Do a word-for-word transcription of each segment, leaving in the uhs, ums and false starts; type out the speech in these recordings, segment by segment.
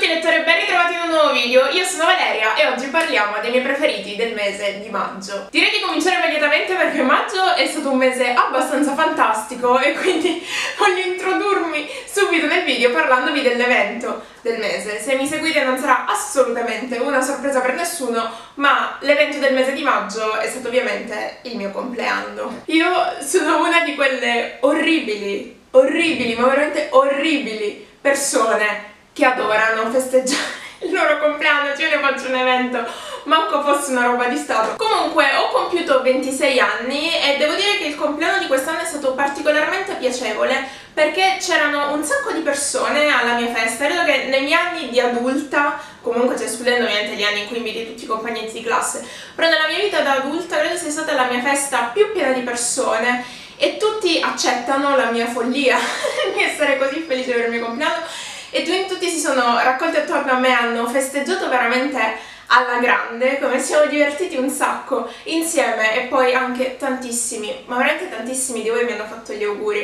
lettori, ben ritrovati in un nuovo video. Io sono Valeria e oggi parliamo dei miei preferiti del mese di maggio. Direi di cominciare immediatamente perché maggio è stato un mese abbastanza fantastico e quindi voglio introdurmi subito nel video parlandovi dell'evento del mese. Se mi seguite non sarà assolutamente una sorpresa per nessuno, ma l'evento del mese di maggio è stato ovviamente il mio compleanno. Io sono una di quelle orribili, orribili, ma veramente orribili persone che adorano festeggiare il loro compleanno, cioè io ne faccio un evento, manco fosse una roba di stato. Comunque ho compiuto ventisei anni e devo dire che il compleanno di quest'anno è stato particolarmente piacevole perché c'erano un sacco di persone alla mia festa. Credo che nei miei anni di adulta, comunque cioè escludendo ovviamente gli anni in cui inviti tutti i compagnetti di classe, però nella mia vita da adulta credo sia stata la mia festa più piena di persone e tutti accettano la mia follia di essere così felice per il mio compleanno. E tutti si sono raccolti attorno a me, hanno festeggiato veramente alla grande, come siamo divertiti un sacco insieme e poi anche tantissimi, ma veramente tantissimi di voi mi hanno fatto gli auguri.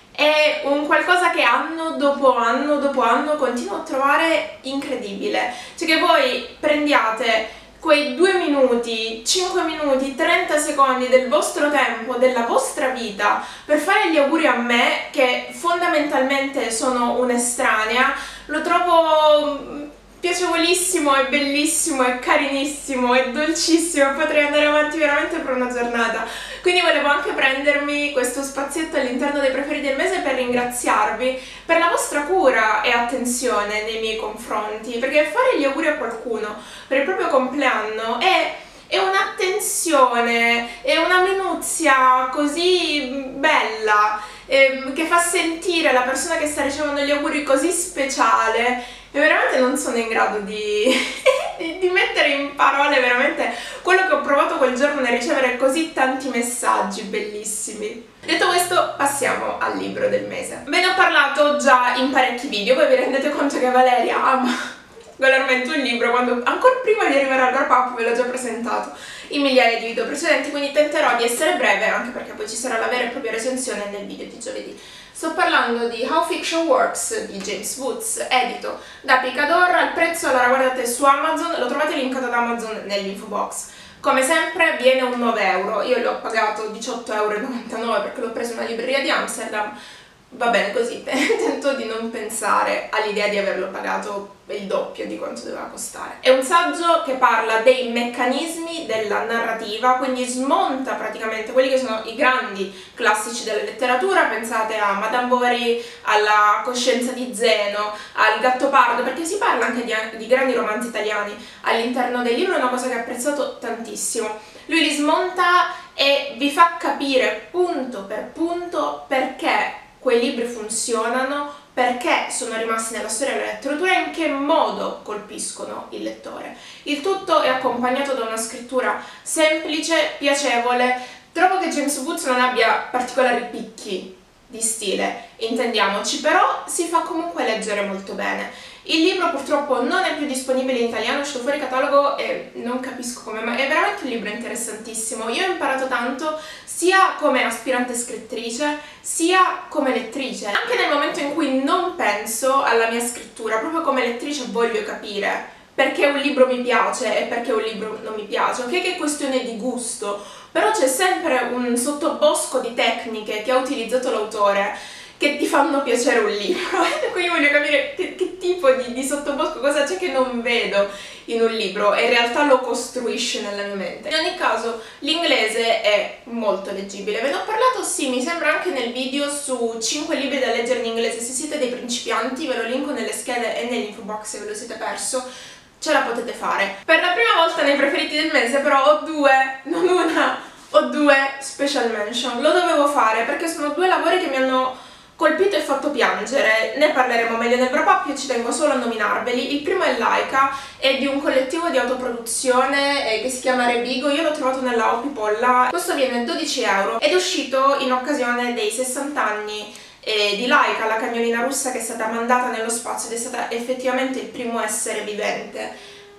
È un qualcosa che anno dopo anno dopo anno continuo a trovare incredibile, cioè che voi prendiate quei due minuti, cinque minuti, trenta secondi del vostro tempo, della vostra vita per fare gli auguri a me, che fondamentalmente sono un'estranea, lo trovo piacevolissimo e bellissimo e carinissimo e dolcissimo, potrei andare avanti veramente per una giornata. Quindi volevo anche prendermi questo spazietto all'interno dei preferiti del mese per ringraziarvi per la vostra cura e attenzione nei miei confronti, perché fare gli auguri a qualcuno per il proprio compleanno è, è un'attenzione, è una minuzia così bella, ehm, che fa sentire la persona che sta ricevendo gli auguri così speciale. E veramente non sono in grado di, di, di mettere in parole veramente quello che ho provato quel giorno nel ricevere così tanti messaggi bellissimi. Detto questo, passiamo al libro del mese. Ve ne ho parlato già in parecchi video, voi vi rendete conto che Valeria ama particolarmente un libro quando ancora prima di arrivare al wrap up ve l'ho già presentato in migliaia di video precedenti, quindi tenterò di essere breve anche perché poi ci sarà la vera e propria recensione nel video di giovedì. Sto parlando di How Fiction Works di James Woods, edito da Picador. Al prezzo, allora guardate su Amazon, lo trovate linkato ad Amazon nell'info box. Come sempre viene un nove euro, io l'ho pagato diciotto e novantanove euro perché l'ho preso in una libreria di Amsterdam. Va bene così, tento di non pensare all'idea di averlo pagato il doppio di quanto doveva costare. È un saggio che parla dei meccanismi della narrativa, quindi smonta praticamente quelli che sono i grandi classici della letteratura. Pensate a Madame Bovary, alla Coscienza di Zeno, al Gattopardo, perché si parla anche di, di grandi romanzi italiani all'interno del libro, è una cosa che ho apprezzato tantissimo. Lui li smonta e vi fa capire punto per punto perché quei libri funzionano, perché sono rimasti nella storia della letteratura e in che modo colpiscono il lettore. Il tutto è accompagnato da una scrittura semplice, piacevole. Trovo che James Woods non abbia particolari picchi di stile, intendiamoci, però si fa comunque leggere molto bene. Il libro purtroppo non è più disponibile in italiano, è uscito fuori catalogo e non capisco come, ma è veramente un libro interessantissimo. Io ho imparato tanto sia come aspirante scrittrice sia come lettrice. Anche nel momento in cui non penso alla mia scrittura, proprio come lettrice voglio capire perché un libro mi piace e perché un libro non mi piace. Ok che è questione di gusto, però c'è sempre un sottobosco di tecniche che ha utilizzato l'autore che ti fanno piacere un libro. E quindi voglio capire che, che tipo di, di sottobosco, cosa c'è che non vedo in un libro e in realtà lo costruisce nella mia mente. In ogni caso l'inglese è molto leggibile. Ve ne ho parlato, sì, mi sembra anche nel video su cinque libri da leggere in inglese. Se siete dei principianti ve lo linko nelle schede e nell'info box se ve lo siete perso. Ce la potete fare. Per la prima volta nei preferiti del mese però ho due, non una, ho due special mention. Lo dovevo fare perché sono due lavori che mi hanno colpito e fatto piangere. Ne parleremo meglio nel wrap up, io ci tengo solo a nominarveli. Il primo è Laika, è di un collettivo di autoproduzione eh, che si chiama Rebigo. Io l'ho trovato nella Opipolla, questo viene dodici euro ed è uscito in occasione dei sessanta anni eh, di Laika, la cagnolina russa che è stata mandata nello spazio ed è stata effettivamente il primo essere vivente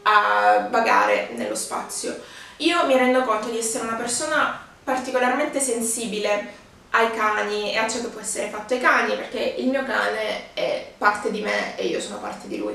a vagare nello spazio. Io mi rendo conto di essere una persona particolarmente sensibile ai cani e a ciò che può essere fatto ai cani, perché il mio cane è parte di me e io sono parte di lui.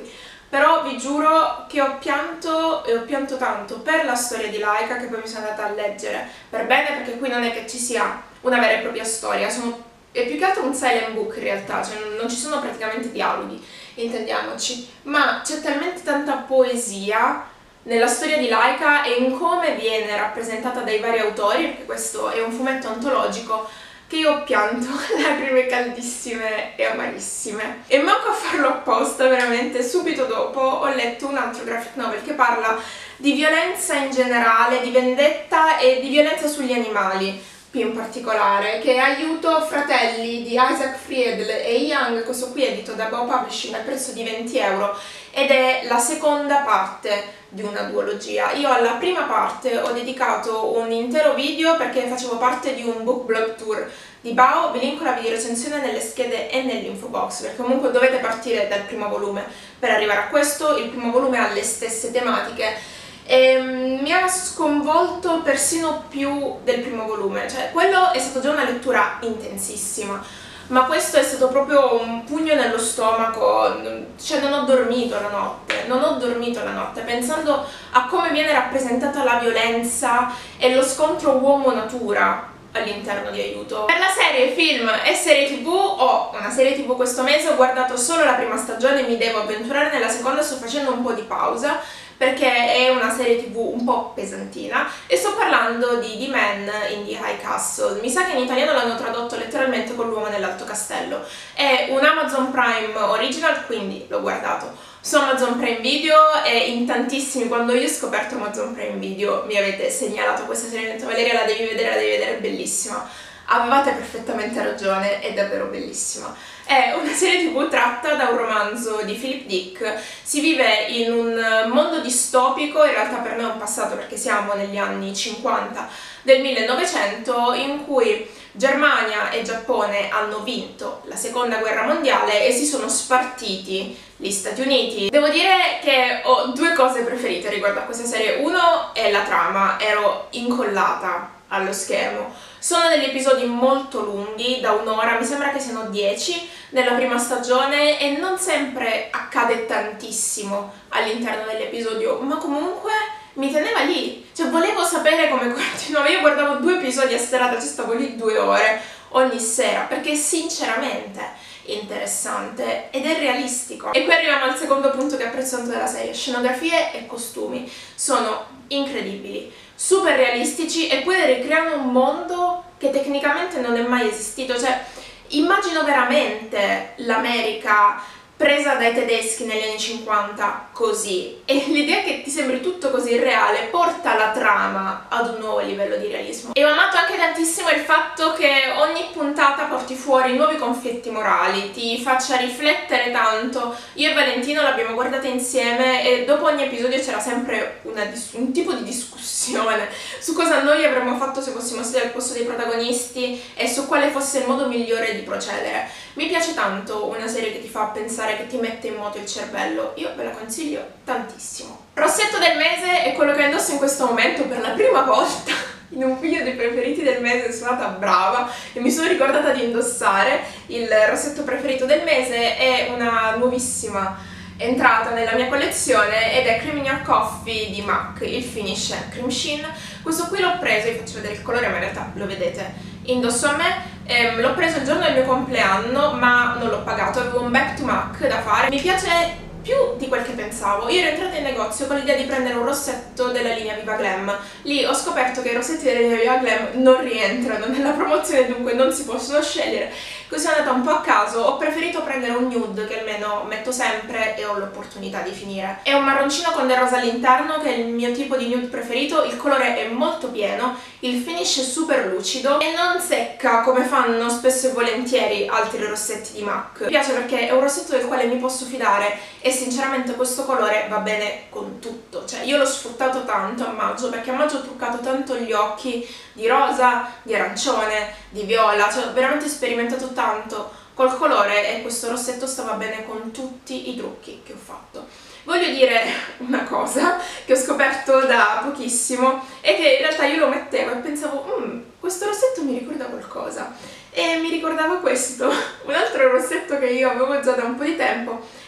però vi giuro che ho pianto e ho pianto tanto per la storia di Laika, che poi mi sono andata a leggere per bene, perché qui non è che ci sia una vera e propria storia, sono, è più che altro un silent book in realtà, cioè non, non ci sono praticamente dialoghi, intendiamoci, ma c'è talmente tanta poesia nella storia di Laika e in come viene rappresentata dai vari autori, perché questo è un fumetto antologico, che io ho pianto lacrime caldissime e amarissime. E manco a farlo apposta, veramente, subito dopo ho letto un altro graphic novel che parla di violenza in generale, di vendetta e di violenza sugli animali, più in particolare, che è Aiuto fratelli di Isaac Friedl e Young, questo qui è edito da Bow Publishing al prezzo di venti euro, ed è la seconda parte di una duologia. Io alla prima parte ho dedicato un intero video perché facevo parte di un book blog tour di Bow, vi linko la video recensione nelle schede e nell'info box, perché comunque dovete partire dal primo volume per arrivare a questo. Il primo volume ha le stesse tematiche e mi ha sconvolto persino più del primo volume, cioè quello è stato già una lettura intensissima, ma questo è stato proprio un pugno nello stomaco, cioè non ho dormito la notte, non ho dormito la notte pensando a come viene rappresentata la violenza e lo scontro uomo-natura all'interno di Aiuto. Per la serie, film e serie tv ho una serie tv questo mese, ho guardato solo la prima stagione, mi devo avventurare nella seconda, sto facendo un po' di pausa perché è una serie tv un po' pesantina e sto parlando di The Man in the High Castle. Mi sa che in italiano l'hanno tradotto letteralmente con l'uomo nell'alto castello. È un Amazon Prime original, quindi l'ho guardato su Amazon Prime Video e in tantissimi, quando io ho scoperto Amazon Prime Video, mi avete segnalato questa serie, mi avete detto Valeria la devi vedere, la devi vedere, è bellissima. Avevate perfettamente ragione, è davvero bellissima. È una serie tv tratta da un romanzo di Philip Dick. Si vive in un mondo distopico, in realtà per me è un passato perché siamo negli anni cinquanta del millenovecento, in cui Germania e Giappone hanno vinto la seconda guerra mondiale e si sono spartiti gli Stati Uniti. Devo dire che ho due cose preferite riguardo a questa serie. Uno è la trama, ero incollata allo schermo. Sono degli episodi molto lunghi, da un'ora, mi sembra che siano dieci nella prima stagione e non sempre accade tantissimo all'interno dell'episodio, ma comunque mi teneva lì, cioè volevo sapere come continuava. Io guardavo due episodi a serata, ci stavo lì due ore ogni sera, perché sinceramente è interessante ed è realistico. E qui arriviamo al secondo punto che apprezzo tanto della serie: scenografie e costumi sono incredibili, super realistici e poi ricreano un mondo che tecnicamente non è mai esistito. Cioè immagino veramente l'America presa dai tedeschi negli anni cinquanta così, e l'idea che ti sembri tutto così irreale porta la trama ad un nuovo livello di realismo. E ho amato anche tantissimo il fatto che ogni puntata porti fuori nuovi conflitti morali, ti faccia riflettere tanto. Io e Valentino l'abbiamo guardata insieme e dopo ogni episodio c'era sempre una, un tipo di discussione su cosa noi avremmo fatto se fossimo stati al posto dei protagonisti e su quale fosse il modo migliore di procedere. Mi piace tanto una serie che ti fa pensare, che ti mette in moto il cervello, io ve la consiglio tantissimo. Rossetto del mese è quello che indosso in questo momento per la prima volta in un video dei preferiti del mese. Sono stata brava e mi sono ricordata di indossare il rossetto preferito del mese. È una nuovissima entrata nella mia collezione ed è Cream in Your Coffee di MAC, il finish è Cream Sheen. Questo qui l'ho preso, vi faccio vedere il colore ma in realtà lo vedete indosso a me. Ehm, l'ho preso il giorno del mio compleanno ma non l'ho pagato, avevo un back to MAC da fare. Mi piace più di quel che pensavo. Io ero entrata in negozio con l'idea di prendere un rossetto della linea Viva Glam. Lì ho scoperto che i rossetti della linea Viva Glam non rientrano nella promozione, dunque non si possono scegliere. Così sono andata un po' a caso, ho preferito prendere un nude che almeno metto sempre e ho l'opportunità di finire. È un marroncino con del rosa all'interno, che è il mio tipo di nude preferito. Il colore è molto pieno, il finish è super lucido e non secca come fanno spesso e volentieri altri rossetti di MAC. Mi piace perché è un rossetto del quale mi posso fidare e sinceramente questo colore va bene con tutto. Cioè io l'ho sfruttato tanto a maggio, perché a maggio ho truccato tanto gli occhi di rosa, di arancione, di viola, cioè ho veramente sperimentato tanto col colore e questo rossetto stava bene con tutti i trucchi che ho fatto. Voglio dire una cosa che ho scoperto da pochissimo e che in realtà io lo mettevo e pensavo mmm, questo rossetto mi ricorda qualcosa, e mi ricordava questo, un altro rossetto che io avevo già da un po' di tempo.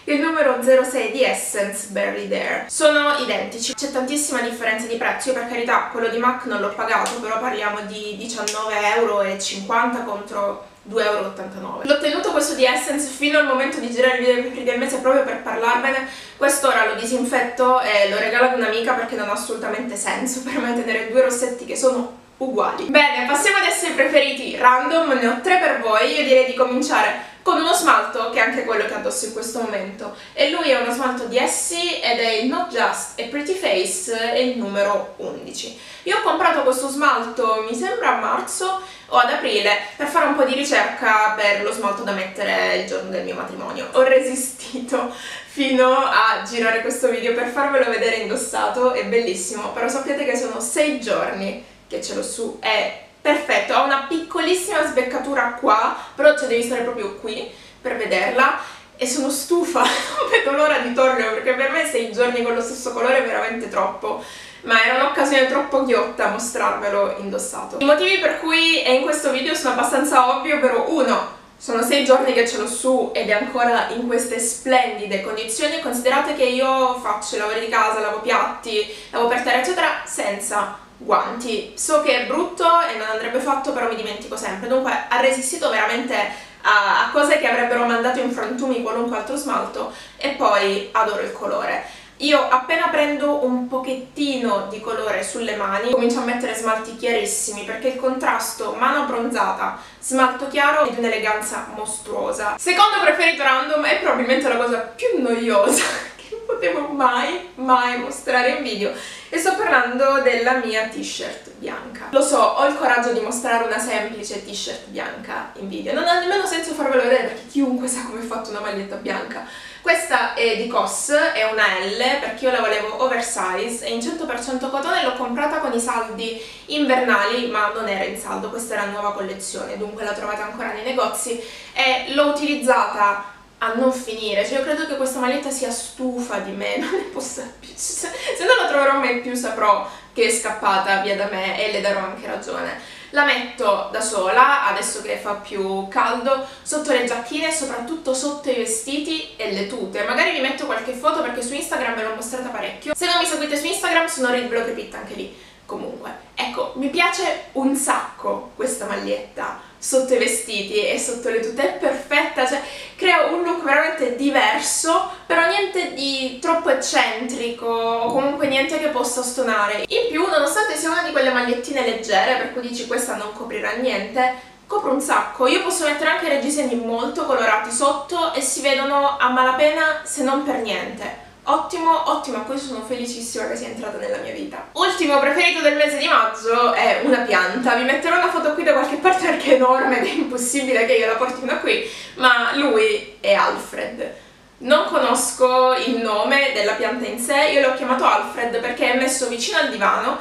e il numero zero sei di Essence Barely There. Sono identici, c'è tantissima differenza di prezzo. Io per carità quello di MAC non l'ho pagato, però parliamo di diciannove e cinquanta euro contro due e ottantanove euro. L'ho tenuto questo di Essence fino al momento di girare il video preferiti del mese proprio per parlarvene. Quest'ora lo disinfetto e lo regalo ad un'amica perché non ha assolutamente senso per me tenere due rossetti che sono uguali. Bene, passiamo ad essere preferiti random, ne ho tre per voi. Io direi di cominciare con uno smalto che è anche quello che addosso in questo momento, e lui è uno smalto di Essie ed è il Not Just a Pretty Face e il numero undici. Io ho comprato questo smalto mi sembra a marzo o ad aprile per fare un po' di ricerca per lo smalto da mettere il giorno del mio matrimonio. Ho resistito fino a girare questo video per farvelo vedere indossato, è bellissimo, però sappiate che sono sei giorni che ce l'ho su, è perfetto, ha una piccolissima sbeccatura qua, però cioè devi stare proprio qui per vederla e sono stufa, non vedo l'ora di toglierlo perché per me sei giorni con lo stesso colore è veramente troppo, ma era un'occasione troppo ghiotta mostrarvelo indossato. I motivi per cui è in questo video sono abbastanza ovvi, ovvero uno, sono sei giorni che ce l'ho su ed è ancora in queste splendide condizioni. Considerate che io faccio i lavori di casa, lavo piatti, lavo per terra eccetera senza guanti. So che è brutto e non andrebbe fatto, però mi dimentico sempre. Dunque ha resistito veramente a, a cose che avrebbero mandato in frantumi qualunque altro smalto, e poi adoro il colore. Io appena prendo un pochettino di colore sulle mani comincio a mettere smalti chiarissimi perché il contrasto mano abbronzata, smalto chiaro è di un'eleganza mostruosa. Secondo preferito random è probabilmente la cosa più noiosa che non potevo mai mai mostrare in video, e sto parlando della mia t-shirt bianca. Lo so, ho il coraggio di mostrare una semplice t-shirt bianca in video, non ha nemmeno senso farvelo vedere perché chiunque sa come è fatta una maglietta bianca. Questa è di C O S, è una L perché io la volevo oversize, è in cento per cento cotone, l'ho comprata con i saldi invernali ma non era in saldo, questa era nuova collezione, dunque la trovate ancora nei negozi e l'ho utilizzata a non finire. Cioè io credo che questa maglietta sia stufa di me, non ne possa più, se non la troverò mai più saprò che è scappata via da me e le darò anche ragione. La metto da sola, adesso che fa più caldo, sotto le giacchine e soprattutto sotto i vestiti e le tute. Magari vi metto qualche foto perché su Instagram ve l'ho mostrata parecchio. Se non mi seguite su Instagram sono Read Blog Repeat anche lì. Comunque, ecco, mi piace un sacco questa maglietta sotto i vestiti e sotto le tute, è perfetta, cioè crea un look veramente diverso, però niente di troppo eccentrico o comunque niente che possa stonare. In più, nonostante sia una di quelle magliettine leggere, per cui dici questa non coprirà niente, copre un sacco. Io posso mettere anche reggiseni molto colorati sotto e si vedono a malapena se non per niente. Ottimo, ottimo, questo sono felicissima che sia entrata nella mia vita. Ultimo preferito del mese di maggio è una pianta. Vi metterò una foto qui da qualche parte perché è enorme ed è impossibile che io la porti fino a qui, ma lui è Alfred. Non conosco il nome della pianta in sé, io l'ho chiamato Alfred perché è messo vicino al divano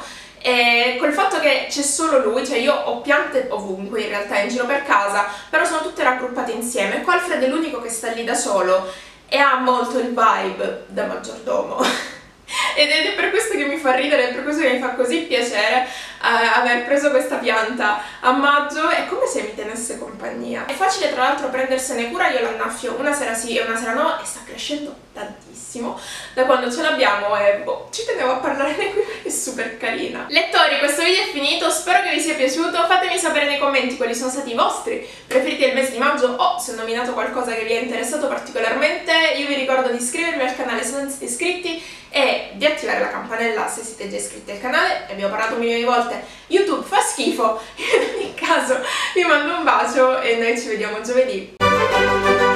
e col fatto che c'è solo lui, cioè io ho piante ovunque in realtà in giro per casa, però sono tutte raggruppate insieme. Qua Alfred è l'unico che sta lì da solo e ha molto il vibe da maggiordomo ed è per questo che mi fa ridere, è per questo che mi fa così piacere uh, aver preso questa pianta a maggio. È come se mi tenesse compagnia. È facile tra l'altro prendersene cura, io l'annaffio una sera sì e una sera no e sta crescendo tantissimo da quando ce l'abbiamo e boh, ci tenevo a parlarne qui perché è super carina. Lettori, questo video è finito, spero che vi sia piaciuto, fatemi sapere nei commenti quali sono stati i vostri preferiti del mese di maggio o se ho nominato qualcosa che vi è interessato particolarmente. Io vi ricordo di iscrivervi al canale se non siete iscritti e di attivare la campanella se siete già iscritti al canale. Abbiamo parlato un milione di volte, YouTube fa schifo, in ogni caso vi mando un bacio e noi ci vediamo giovedì.